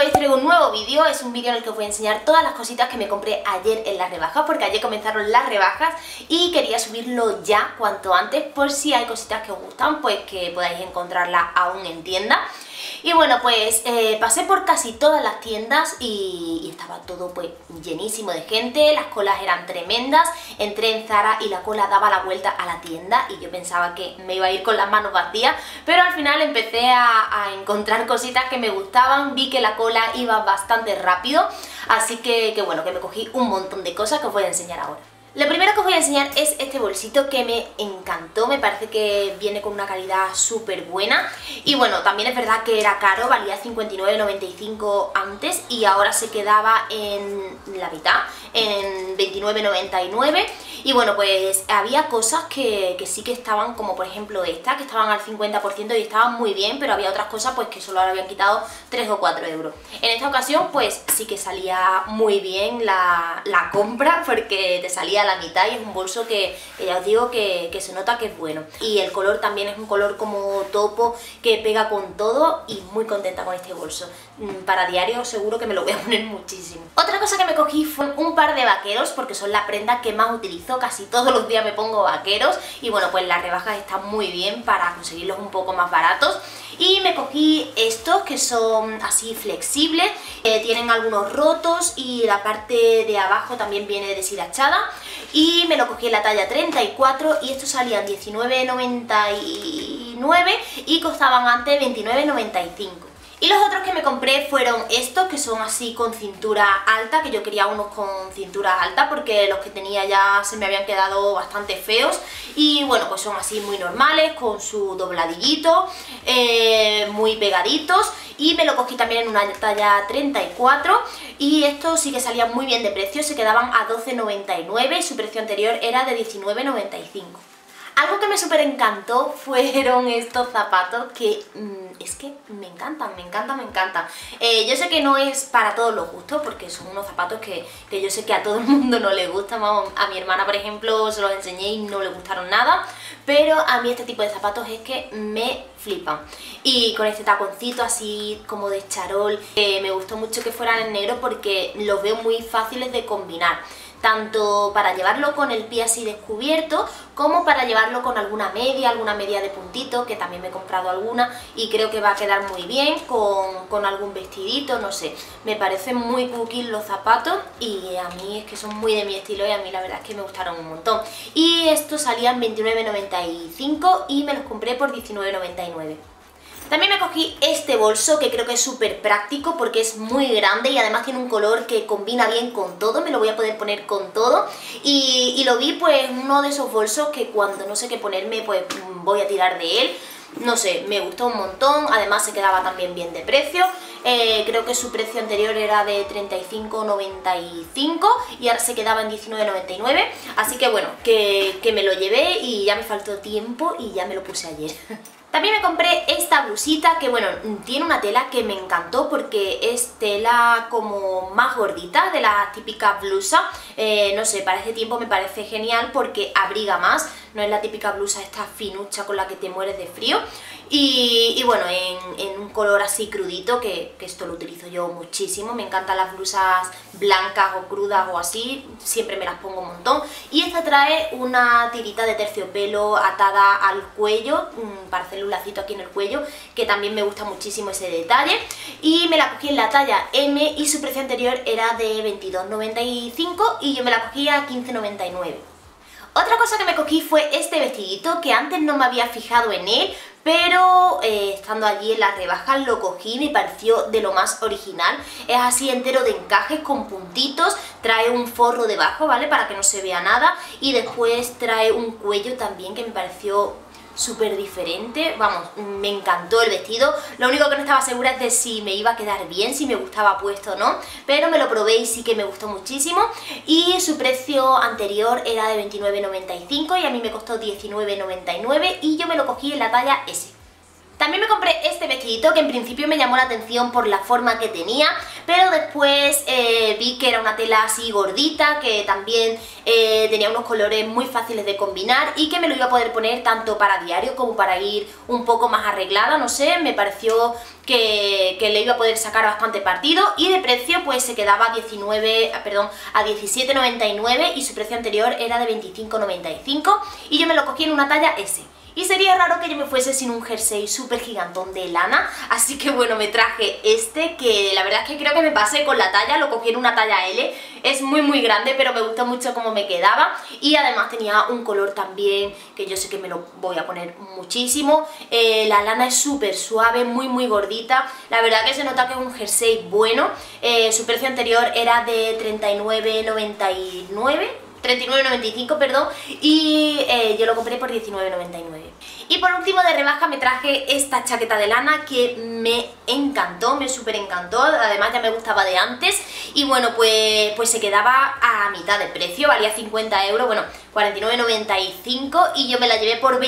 hoy traigo un nuevo vídeo, es un vídeo en el que os voy a enseñar todas las cositas que me compré ayer en las rebajas, porque ayer comenzaron las rebajas y quería subirlo ya cuanto antes, por si hay cositas que os gustan, pues que podáis encontrarlas aún en tienda. Y bueno, pues pasé por casi todas las tiendas y estaba todo pues llenísimo de gente, las colas eran tremendas. Entré en Zara y la cola daba la vuelta a la tienda y yo pensaba que me iba a ir con las manos vacías, pero al final empecé a encontrar cositas que me gustaban, vi que la cola iba bastante rápido, así que bueno, que me cogí un montón de cosas que os voy a enseñar ahora. Lo primero que os voy a enseñar es este bolsito que me encantó, me parece que viene con una calidad súper buena y bueno, también es verdad que era caro, valía 59,95 antes y ahora se quedaba en la mitad, en 29,99 y bueno, pues había cosas que sí que estaban, como por ejemplo esta, que estaban al 50% y estaban muy bien, pero había otras cosas pues que solo le habían quitado 3 o 4 euros. En esta ocasión pues sí que salía muy bien la compra porque te salía a la mitad y es un bolso que ya os digo que se nota que es bueno. Y el color también es un color como topo que pega con todo y muy contenta con este bolso. Para diario seguro que me lo voy a poner muchísimo. Otra cosa que me cogí fue un par de vaqueros porque son la prenda que más utilizo, casi todos los días me pongo vaqueros y bueno, pues las rebajas están muy bien para conseguirlos un poco más baratos. Y me cogí estos que son así flexibles, tienen algunos rotos y la parte de abajo también viene deshilachada y me lo cogí en la talla 34 y estos salían 19,99 y costaban antes 29,95. Y los otros que me compré fueron estos, que son así con cintura alta, que yo quería unos con cintura alta porque los que tenía ya se me habían quedado bastante feos. Y bueno, pues son así muy normales, con su dobladillito, muy pegaditos. Y me lo cogí también en una talla 34 y estos sí que salían muy bien de precio, se quedaban a 12,99 y su precio anterior era de 19,95. Algo que me súper encantó fueron estos zapatos que es que me encantan, me encantan, me encantan. Yo sé que no es para todos los gustos porque son unos zapatos que yo sé que a todo el mundo no le gustan. Vamos, a mi hermana por ejemplo se los enseñé y no le gustaron nada, pero a mí este tipo de zapatos es que me flipan. Y con este taconcito así como de charol, me gustó mucho que fueran en negro porque los veo muy fáciles de combinar, tanto para llevarlo con el pie así descubierto como para llevarlo con alguna media de puntito, que también me he comprado alguna y creo que va a quedar muy bien con algún vestidito, no sé. Me parecen muy cookies los zapatos y a mí es que son muy de mi estilo y a mí la verdad es que me gustaron un montón. Y estos salían 29,95 y me los compré por 19,99. También me cogí este bolso que creo que es súper práctico porque es muy grande y además tiene un color que combina bien con todo, me lo voy a poder poner con todo y lo vi pues uno de esos bolsos que cuando no sé qué ponerme pues voy a tirar de él. No sé, me gustó un montón, además se quedaba también bien de precio, creo que su precio anterior era de 35,95 y ahora se quedaba en 19,99, así que bueno, que me lo llevé y ya me faltó tiempo y ya me lo puse ayer. También me compré esta blusita que bueno, tiene una tela que me encantó porque es tela como más gordita de las típicas blusas, no sé, para este tiempo me parece genial porque abriga más, no es la típica blusa esta finucha con la que te mueres de frío y bueno, en un color así crudito que esto lo utilizo yo muchísimo, me encantan las blusas blancas o crudas o así, siempre me las pongo un montón y esta trae una tirita de terciopelo atada al cuello para hacer un lacito aquí en el cuello, que también me gusta muchísimo ese detalle y me la cogí en la talla M y su precio anterior era de 22,95 y yo me la cogí a 15,99. Otra cosa que me cogí fue este vestidito que antes no me había fijado en él, pero estando allí en las rebajas lo cogí y me pareció de lo más original. Es así entero de encajes con puntitos, trae un forro debajo, ¿vale? Para que no se vea nada y después trae un cuello también que me pareció súper diferente, vamos, me encantó el vestido. Lo único que no estaba segura es de si me iba a quedar bien, si me gustaba puesto o no, pero me lo probé y sí que me gustó muchísimo y su precio anterior era de 29,95 y a mí me costó 19,99 y yo me lo cogí en la talla S. También me compré este vestidito que en principio me llamó la atención por la forma que tenía, pero después vi que era una tela así gordita, que también tenía unos colores muy fáciles de combinar y que me lo iba a poder poner tanto para diario como para ir un poco más arreglada, no sé, me pareció que le iba a poder sacar bastante partido, y de precio pues se quedaba a 17,99 y su precio anterior era de 25,95 y yo me lo cogí en una talla S. Y sería raro que yo me fuese sin un jersey súper gigantón de lana, así que bueno, me traje este, que la verdad es que creo que me pasé con la talla, lo cogí en una talla L, es muy grande, pero me gustó mucho cómo me quedaba, y además tenía un color también que yo sé que me lo voy a poner muchísimo. La lana es súper suave, muy gordita, la verdad que se nota que es un jersey bueno. Su precio anterior era de 39,95, perdón, y yo lo compré por 19,99. Y por último de rebaja me traje esta chaqueta de lana que me encantó, me súper encantó, además ya me gustaba de antes, y bueno, pues se quedaba a mitad de precio, valía 50 euros, bueno, 49,95, y yo me la llevé por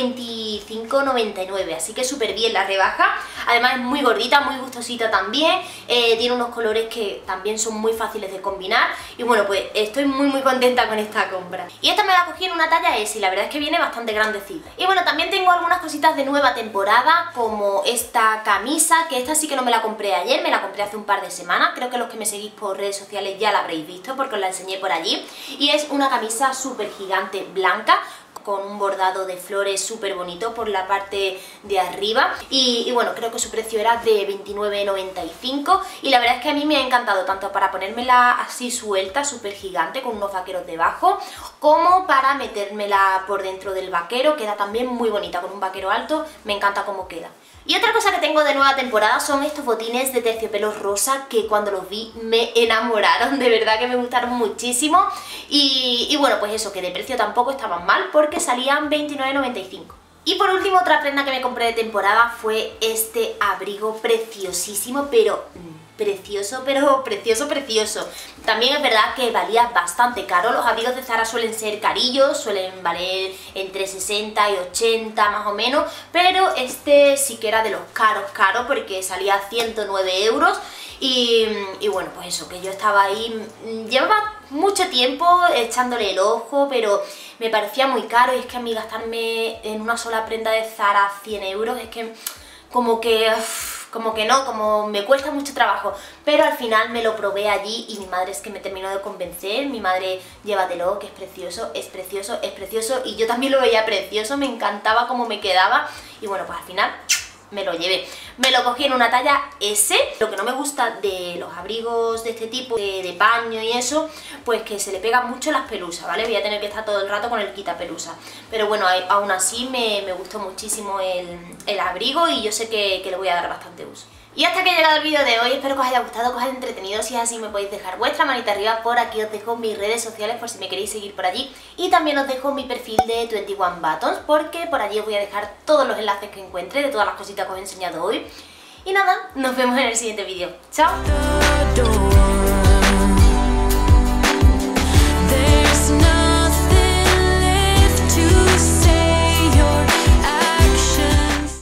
25,99, así que súper bien la rebaja. Además es muy gordita, muy gustosita también, tiene unos colores que también son muy fáciles de combinar, y bueno, pues estoy muy contenta con esta compra. Y esta me la cogí en una talla S y la verdad es que viene bastante grandecita. Y bueno, también tengo algunas cositas de nueva temporada, como esta camisa, que esta sí que no me la compré ayer, me la compré hace un par de semanas, creo que los que me seguís por redes sociales ya la habréis visto porque os la enseñé por allí, y es una camisa súper gigante blanca, con un bordado de flores súper bonito por la parte de arriba, y bueno, creo que su precio era de 29,95 y la verdad es que a mí me ha encantado tanto para ponérmela así suelta, súper gigante, con unos vaqueros debajo, como para metérmela por dentro del vaquero, queda también muy bonita, con un vaquero alto, me encanta cómo queda. Y otra cosa que tengo de nueva temporada son estos botines de terciopelo rosa, que cuando los vi me enamoraron, de verdad que me gustaron muchísimo, y bueno, pues eso, que de precio tampoco estaban mal porque salían 29,95. Y por último, otra prenda que me compré de temporada fue este abrigo preciosísimo, pero precioso, precioso. También es verdad que valía bastante caro. Los abrigos de Zara suelen ser carillos, suelen valer entre 60 y 80 más o menos, pero este sí que era de los caros porque salía 109 euros. Y bueno, pues eso, que yo estaba ahí, llevaba mucho tiempo echándole el ojo, pero me parecía muy caro, y es que a mí gastarme en una sola prenda de Zara 100 euros es que como que no, como me cuesta mucho trabajo, pero al final me lo probé allí y mi madre es que me terminó de convencer. Mi madre, llévatelo, que es precioso, y yo también lo veía precioso, me encantaba cómo me quedaba, y bueno, pues al final me lo llevé. Me lo cogí en una talla S. Lo que no me gusta de los abrigos de este tipo, de paño y eso, pues que se le pegan mucho las pelusas, ¿vale? Voy a tener que estar todo el rato con el quitapelusa. Pero bueno, aún así me gustó muchísimo el abrigo, y yo sé que le voy a dar bastante uso. Y hasta que ha llegado el vídeo de hoy, espero que os haya gustado, que os haya entretenido. Si es así, me podéis dejar vuestra manita arriba. Por aquí os dejo mis redes sociales por si me queréis seguir por allí, y también os dejo mi perfil de 21 Buttons, porque por allí os voy a dejar todos los enlaces que encuentre de todas las cositas que os he enseñado hoy. Y nada, nos vemos en el siguiente vídeo. ¡Chao!